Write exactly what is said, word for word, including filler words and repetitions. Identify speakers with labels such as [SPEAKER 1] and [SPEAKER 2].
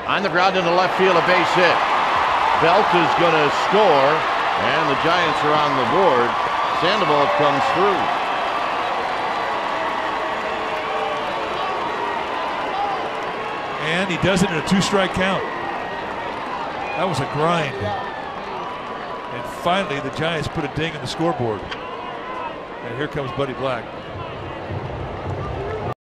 [SPEAKER 1] On the ground in the left field, a base hit. Belt is going to score, and the Giants are on the board. Sandoval comes through.
[SPEAKER 2] And he does it in a two-strike count. That was a grind. And finally, the Giants put a ding in the scoreboard. And here comes Buddy Black.